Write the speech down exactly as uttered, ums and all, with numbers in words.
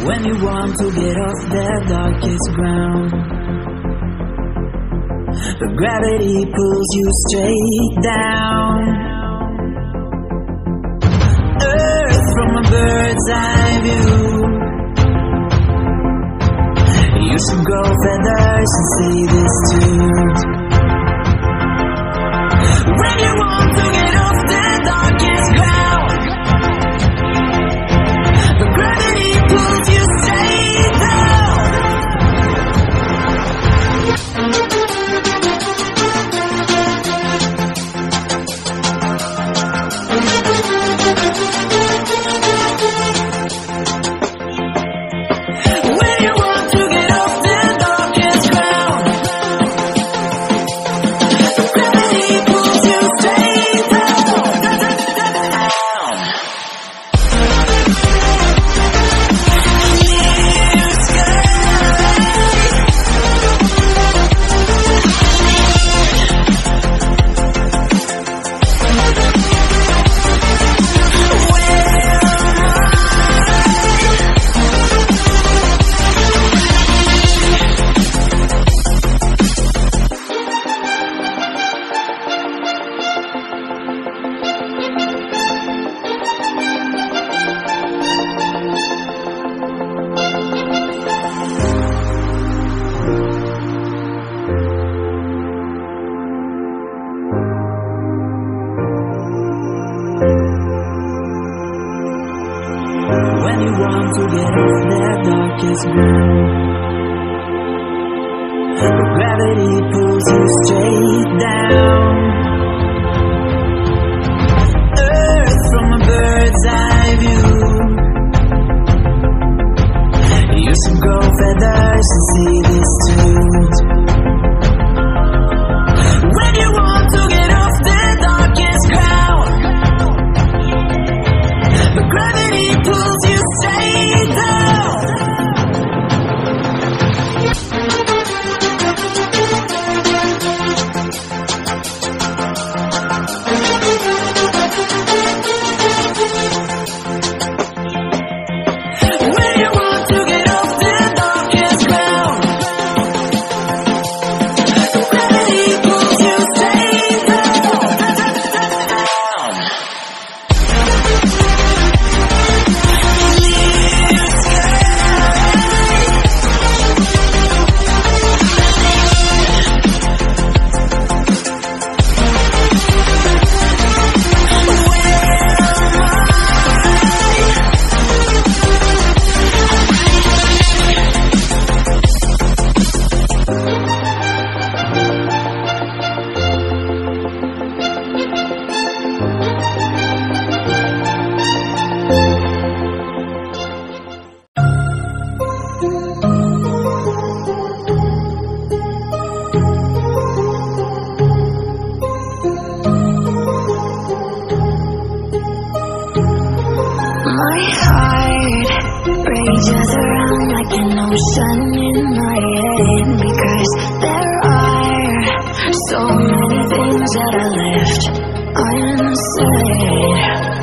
When you want to get off the darkest ground, the gravity pulls you straight down. Earth from a bird's eye view. You should grow feathers and see this too. When you want to get off the darkest ground, the gravity pulls you straight down. When you want to get off the darkest ground, the gravity pulls you straight down. When you want to get off the darkest ground, the gravity pulls you straight down. Earth from a bird's eye view. You should grow feathers and see this too. When you want to get off the darkest ground, the gravity pulls you straight down. When you want to get off the darkest ground, the gravity pulls you straight down. My heart rages around like an ocean in my head, because there are so many things that I left unsaid.